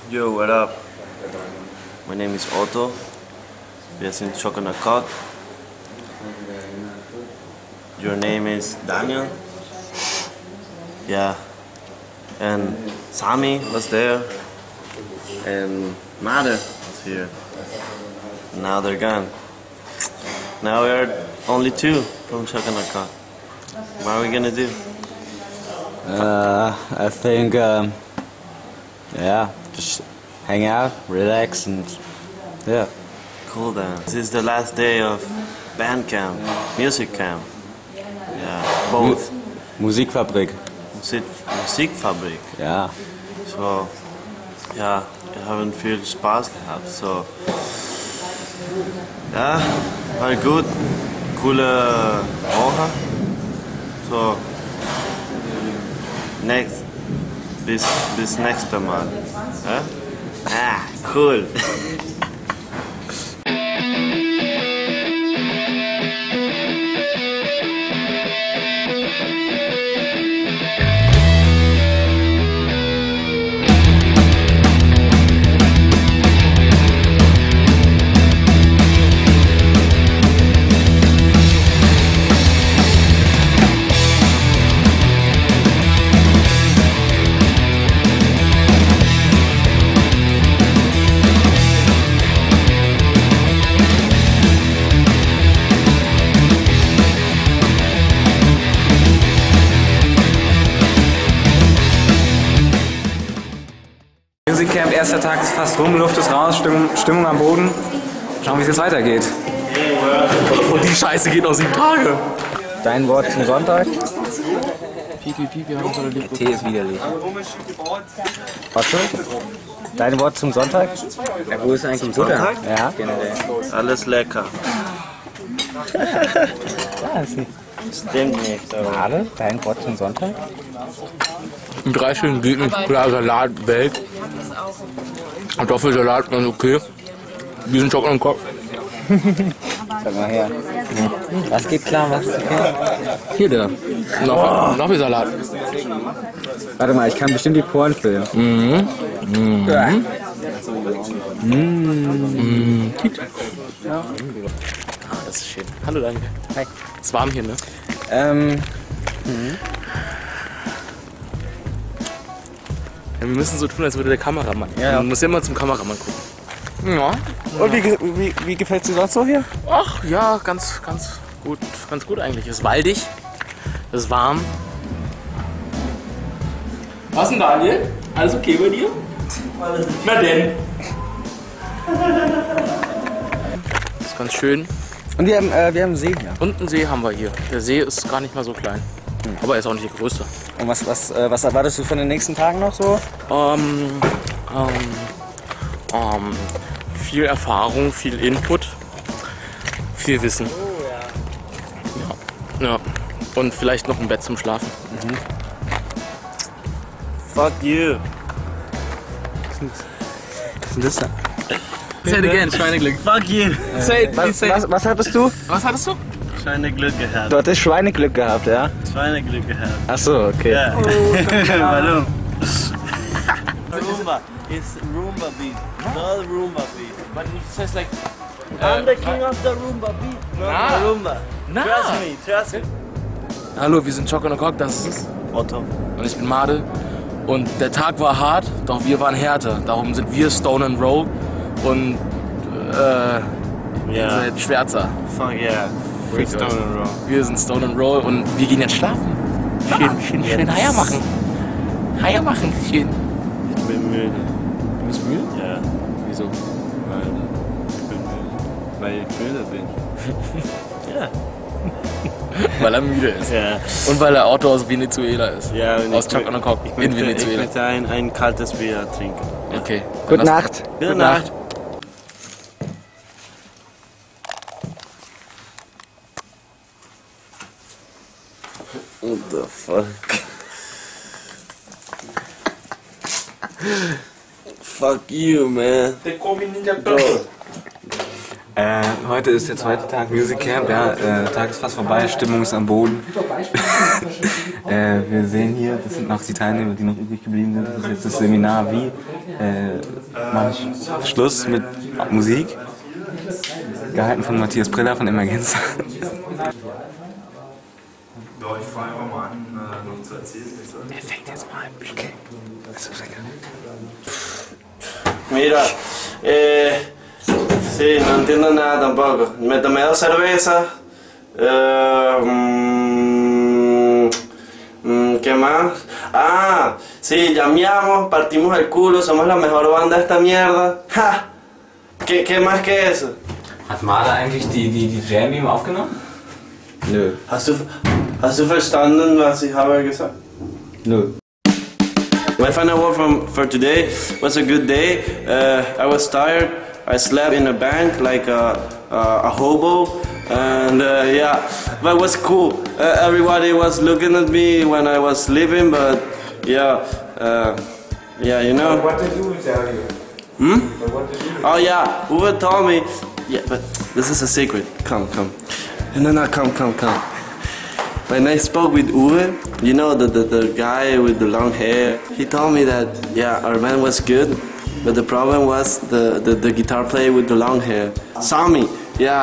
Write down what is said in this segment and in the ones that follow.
Yo, what up? My name is Otto. Wir sind Chocolate Cock. Your name is Daniel? Yeah. And Sami was there. And Mother was here. Now they're gone. Now we are only two from Chocolate Cock. What are we gonna do? I think, yeah, just hang out, relax, and yeah. Cool then. This is the last day of band camp, music camp. Yeah, both. Musikfabrik. Musikfabrik. Ja. So, ja, wir haben viel Spaß gehabt. So, ja, war gut. Coole Woche. So, bis nächstes Mal. Ja? Ah, cool. Music Camp, erster Tag ist fast rum, Luft ist raus, Stimmung am Boden. Schauen, wie es jetzt weitergeht. Und die Scheiße geht noch 7 Tage. Dein Wort zum Sonntag? Pipi, haben so eine Liebe. Tee ist widerlich. Was schon? Dein Wort zum Sonntag? Ja, wo ist eigentlich Zum Butter? Sonntag? Ja. Generell. Alles lecker. Ja, ist nicht. Stimmt nicht, aber. Schade. Dein Wort zum Sonntag? In 3 Stunden geht nicht, klar, Salat, Welt. Kartoffelsalat, ganz okay. Wir sind Schokolade und Kopf. Sag mal her. Was geht klar, was ist okay? Hier, der. Noch viel Salat. Warte mal, ich kann bestimmt die Poren filmen. Ah, das ist schön. Hallo, danke. Hi. Es ist warm hier, ne? Ja, wir müssen so tun, als würde der Kameramann. Ja. Man muss ja immer zum Kameramann gucken. Ja. Und wie gefällt es dir sonst so hier? Ach ja, ganz gut eigentlich. Es ist waldig, es ist warm. Was denn, Daniel? Alles okay bei dir? Na denn. Das ist ganz schön. Und wir haben einen See hier. Und einen See haben wir hier. Der See ist gar nicht mal so klein. Aber er ist auch nicht der größte. Und was erwartest du von den nächsten Tagen noch so? Viel Erfahrung, viel Input, viel Wissen. Ja. Und vielleicht noch ein Bett zum Schlafen. Fuck you. Was ist das denn? Say it again, Schweineglück. Fuck you. Say it, please say it. Was hattest du? Was hattest du? Schweineglück gehabt. Du hattest Schweineglück gehabt, ja? Schweineglück gehabt. Ach so, okay. Ja. Warum? Roomba. It's Roomba beat. Not Roomba beat. But it says like... I'm the king of the Roomba beat. Not Nah. the Roomba. Nah. Trust me. Hallo, wir sind Chocolate Cock, das ist Otto. und ich bin Made. Und der Tag war hart, doch wir waren härter. Darum sind wir Stone and Roll und ihr Ja. seid Schwärzer. Fuck yeah. We're Stone and Roll. Wir sind Stone and Roll und wir gehen jetzt schlafen. Schön Heier machen. Heier machen, schön. Ich bin müde. Du bist müde? Ja. Wieso? Weil ich bin müde. Weil ich müde bin. Ja. Weil er müde ist. Ja. Und weil er Otto aus Venezuela ist. Ja, und Aus Chocolate Cock in Ich Venezuela. möchte ein kaltes Bier trinken. Okay. Gute Nacht. Gute Nacht. What the fuck? Fuck you, man. Bro. Heute ist der zweite Tag Music Camp, ja, der Tag ist fast vorbei, Stimmung ist am Boden. Wir sehen hier, das sind noch die Teilnehmer, die noch übrig geblieben sind. Das ist jetzt das Seminar, wie mache ich Schluss mit Musik. Gehalten von Matthias Priller von Emergenz. Ja, ich fange einfach mal an, noch zu erzählen. Er fängt jetzt mal an. Okay. Mira, sí, no entiendo nada tampoco. Me tomé 2 cervezas. ¿Qué más? Ah, sí, llameamos, partimos el culo, somos la mejor banda de esta mierda. ¡Ja! ¿Qué más que eso? Hat Marder eigentlich die Jam ihm aufgenommen? Nö. Hast du verstanden, was ich habe gesagt? Nö. My final word for today was a good day. I was tired. I slept in a bank like a hobo, and yeah, but it was cool. Everybody was looking at me when I was sleeping, but yeah, you know. What did Uwe tell you? Oh yeah, Uwe told me. Yeah, but this is a secret. Come. No, come. When I spoke with Uwe, you know, the guy with the long hair, he told me that, yeah, our band was good, but the problem was the guitar player with the long hair. Sami. Ja,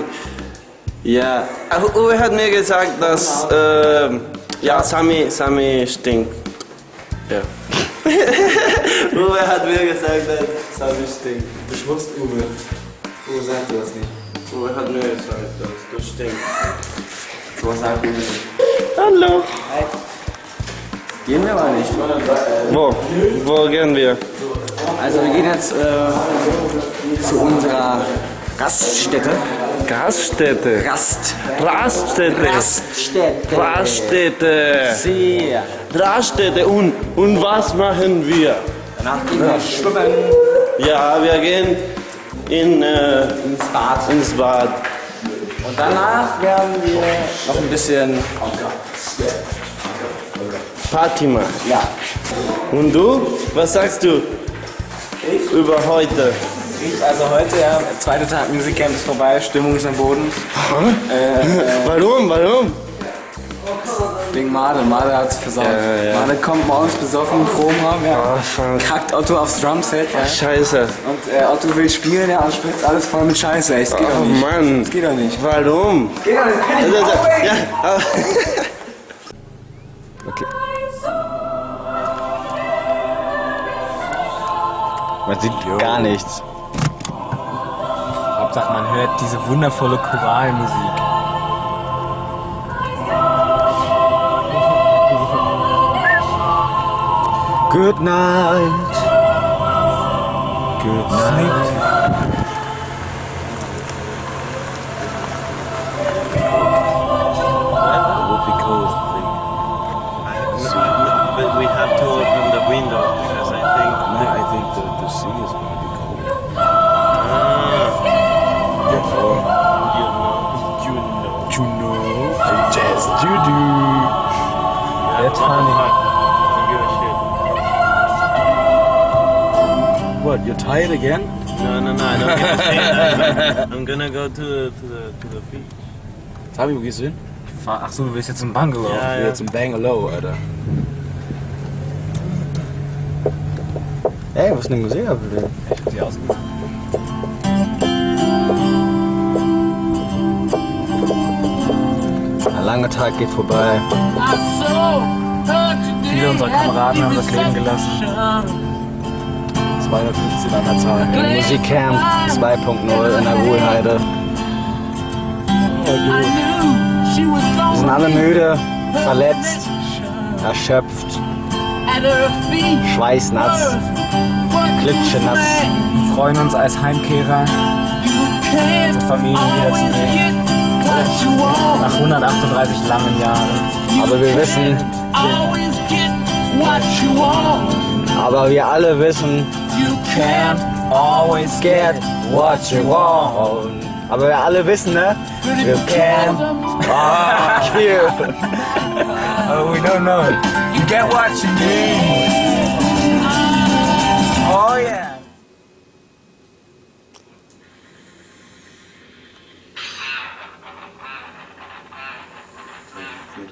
Uwe hat mir gesagt, dass, ja, Sami stinkt. Ja. Uwe hat mir gesagt, dass Sami stinkt. Ich wusste Uwe. Uwe sagte das nicht. Uwe hat mir gesagt, dass du stinkst. So sagt Uwe nicht. Hallo. Hi. Gehen wir aber nicht. Wo gehen wir? Also wir gehen jetzt zu unserer Raststätte. Raststätte. Und was machen wir? Danach gehen wir schwimmen. Ja, wir gehen ins Bad. Und danach werden wir noch ein bisschen Party machen. Ja. Und du? Was sagst du über heute? Also heute, ja, der zweite Tag Music Camp ist vorbei, Stimmung ist am Boden. Warum? Wegen Marder hat's versaut. Ja. Marder kommt morgens besoffen im Probenraum, ja. Kackt Otto aufs Drumset, ja. Scheiße. Und Otto will spielen, ja, und spritzt alles voll mit Scheiße, ey. Es geht doch nicht. Mann. Es geht doch nicht. Warum? Geht doch nicht. Ja. Okay. Man sieht gar nichts. Hauptsache man hört diese wundervolle Choralmusik. Good night. Good night. But we have to open the window because I think the sea is going to be cold. You know. Yes, you do. That's funny. What? You're tired again? No, I don't give a shit. I'm gonna go to the beach. Sabi, wo gehst du hin? Achso, du willst jetzt zum Bungalow. Ja. Ich will jetzt im Bangalow, Alter. Ey, was ist denn Museum? Ich hab sie ausgemacht. Ein langer Tag geht vorbei. Viele unserer Kameraden haben das Leben gelassen. 215 an der Zahl. Musikcamp 2.0 in der Ruhlheide. Wir sind alle müde, verletzt, erschöpft, schweißnass, klitschenass. Wir freuen uns als Heimkehrer, unsere Familien wiederzusehen. Nach 138 langen Jahren. Aber wir alle wissen, You can't always get what you want. Aber wir alle wissen, ne? You can't. Fuck you. Oh, we don't know it. You get what you need. Oh yeah. nicht.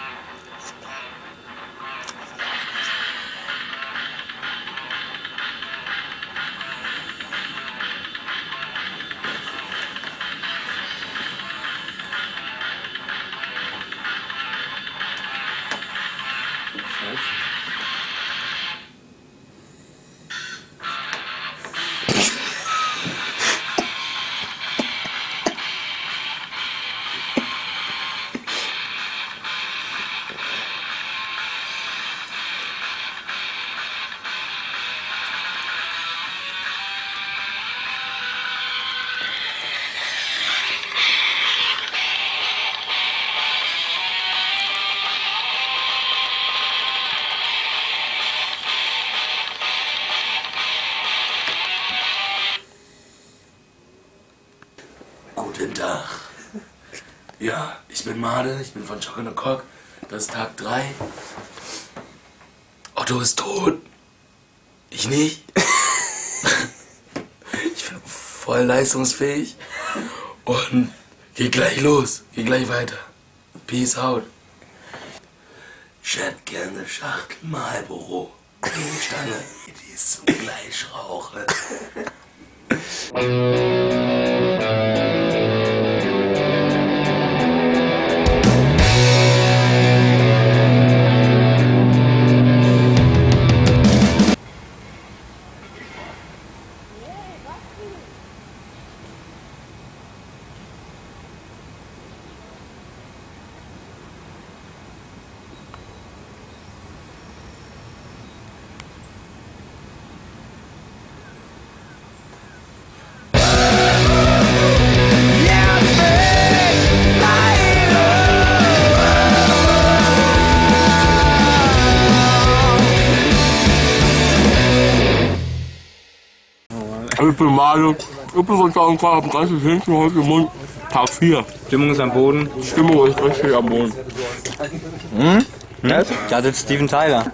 Guten Tag. Ja, ich bin Made, ich bin von Chocolate Cock. Das ist Tag 3. Otto ist tot. Ich nicht. Ich bin voll leistungsfähig. Und geht gleich los. Geht gleich weiter. Peace out. Ich hätte gerne Schachtel Marlboro. Die Stange, die ist zum Gleichrauchen. Ich bin Mario, ich bin von Schauen Klar, hab 30 Händchen heute im Mund. Tag 4. Stimmung ist am Boden. Stimmung ist richtig am Boden. Da sitzt Steven Tyler.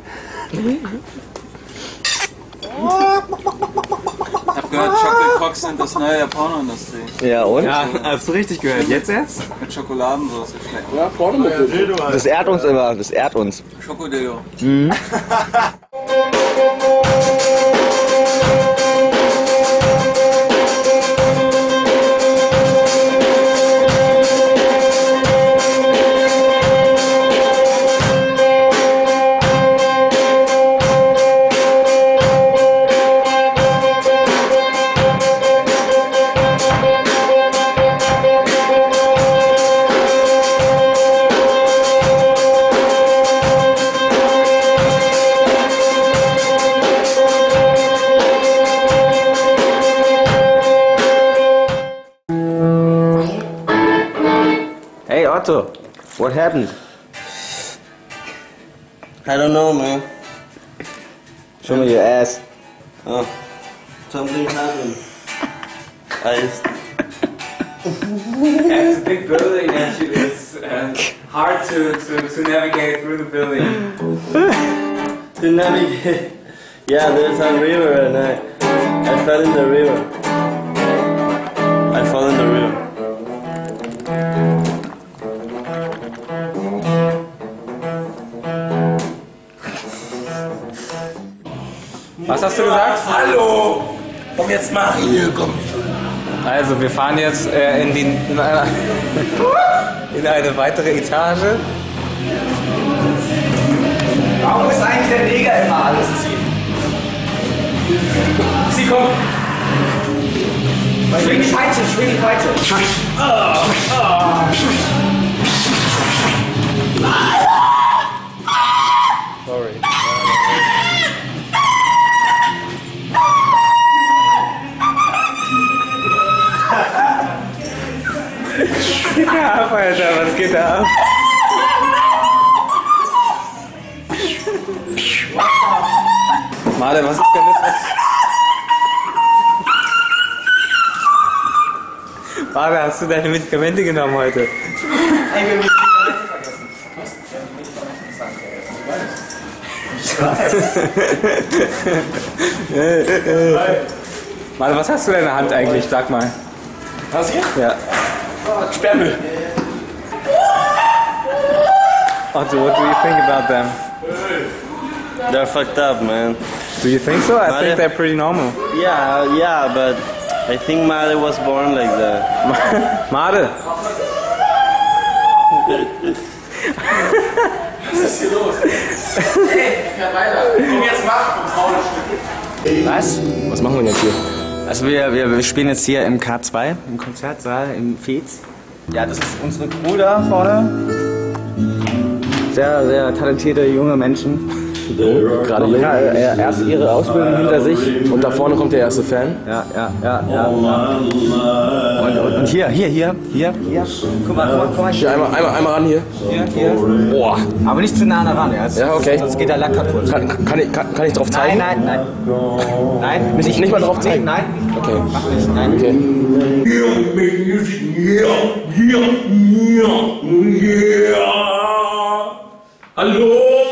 Ich hab gehört, Chocolate Cocks sind das neue der Pornoindustrie. Ja, und? Ja, hast du richtig gehört. Jetzt erst? Mit Schokoladensoße schmeckt. Ja, Pornomobil. Das ehrt uns immer, das ehrt uns. Schokodildo. Hey Otto, what happened? I don't know, man. Show me your ass. Oh, something happened. It's a big building actually. It's hard to navigate through the building. To navigate. Yeah, there's a river and I fell in the river. I fell in the river. Was hast du gesagt? Hallo! Komm jetzt mal hier, komm. Also, wir fahren jetzt in eine weitere Etage. Warum ist eigentlich der Neger immer alles ziehen? Sie kommen! Schwing die Peitsche, schwing die Peitsche. Sorry. Was geht da ab, Alter? Was geht da ab? Male, was ist denn das? Male, hast du deine Medikamente genommen heute? Ey, wir haben die Medikamente vergessen. Male, was hast du in der Hand eigentlich? Sag mal. Was hier? Ja. Sperrmüll. Otto, what do you think about them? They're fucked up, man. Do you think so? I Made? think they're pretty normal. Yeah, but I think Made was born like that. Made! Was ist hier los? Hey, fähr weiter. Komm jetzt mach, du faules Stück. Was? Was machen wir denn jetzt hier? Also wir spielen jetzt hier im K2, im Konzertsaal, im Fez. Ja, das ist unsere Crew da vorne. Sehr, sehr talentierte junge Menschen. Gerade jung. Ja, erst ihre Ausbildung hinter sich. Und da vorne kommt der erste Fan. Ja. Und hier. Guck mal. Hier, einmal ran hier. Hier. Boah. Aber nicht zu nah ran, ja. Ja, okay. Sonst geht der Lack kaputt. Kann ich drauf zeigen? Nein. Nicht mal drauf zeigen? Nein. Okay. Mach nicht, nein. Okay. Hallo!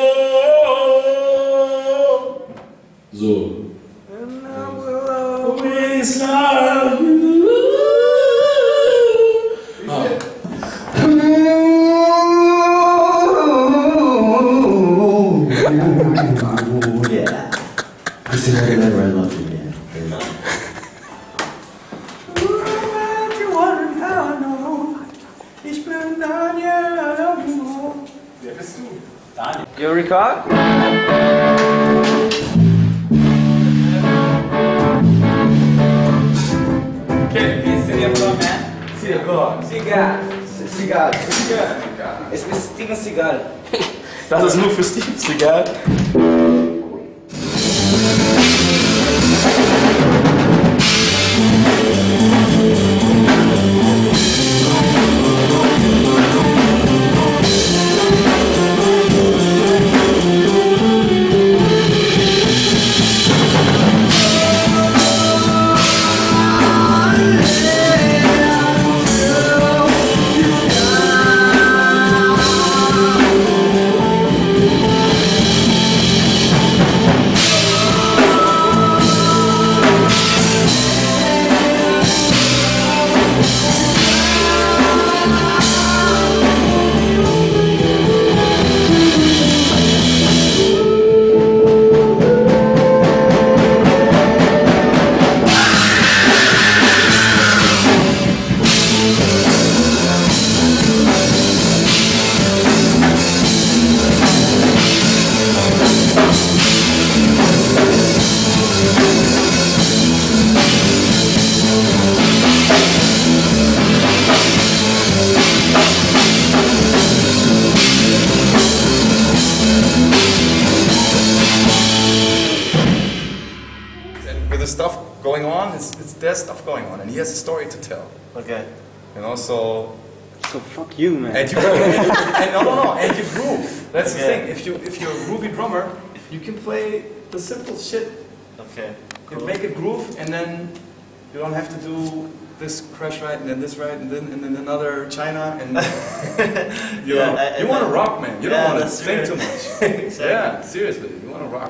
So. You record? Seagal. Es ist Steven Seagal. Das ist nur für Steven Seagal. With the stuff going on, there's stuff going on, and he has a story to tell. Okay. You know, so Fuck you, man. and you and you groove. That's the Yeah. thing. If you're a groovy drummer, you can play the simple shit. Okay. You make a groove, and then you don't have to do this crash right and then this right and then another China and you know, you want to rock, man. You don't want to think too much. Exactly. Yeah, seriously, you want to rock.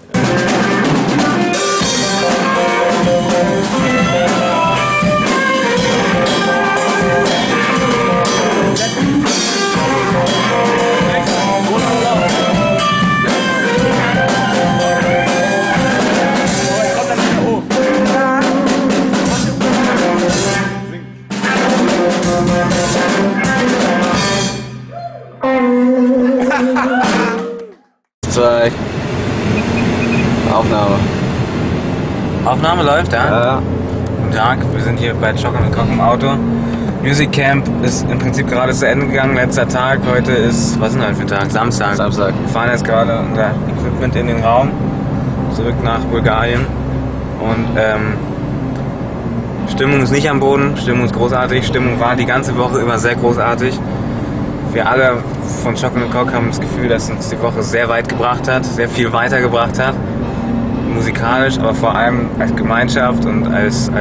Zwei. Aufnahme. Aufnahme läuft, ja? Ja. Guten Tag, wir sind hier bei Chocolate Cock im Auto. Music Camp ist im Prinzip gerade zu Ende gegangen, letzter Tag. Heute ist, was ist denn heute für ein Tag? Samstag. Samstag. Wir fahren jetzt gerade unser Equipment in den Raum, zurück nach Bulgarien. Und Stimmung ist nicht am Boden, Stimmung ist großartig. Stimmung war die ganze Woche über sehr großartig. Wir alle von Chocolate Cock haben das Gefühl, dass uns die Woche sehr weit gebracht hat, sehr viel weitergebracht hat. Musikalisch, aber vor allem als Gemeinschaft und als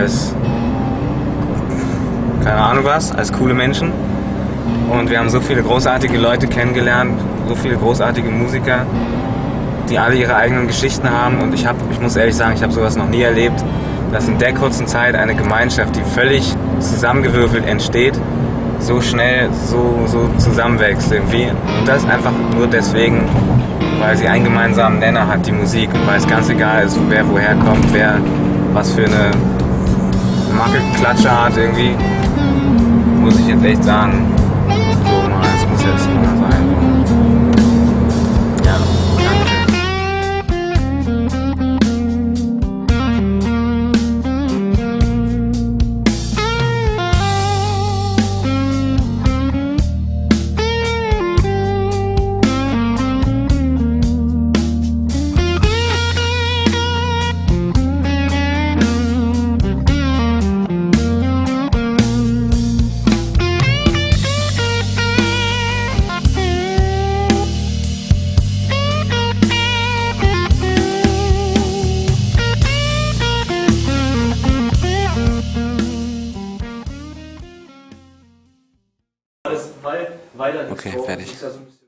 keine Ahnung was, als coole Menschen. Und wir haben so viele großartige Leute kennengelernt, so viele großartige Musiker, die alle ihre eigenen Geschichten haben. Und ich muss ehrlich sagen, ich habe sowas noch nie erlebt, dass in der kurzen Zeit eine Gemeinschaft, die völlig zusammengewürfelt entsteht, so schnell so zusammenwächst irgendwie. Und das einfach nur deswegen, weil sie einen gemeinsamen Nenner hat, die Musik, und weil es ganz egal ist, wer woher kommt, wer was für eine Mackelklatsche hat irgendwie, muss ich jetzt echt sagen, so mal, es muss jetzt mal sein. Ja, Weil er Okay, fertig.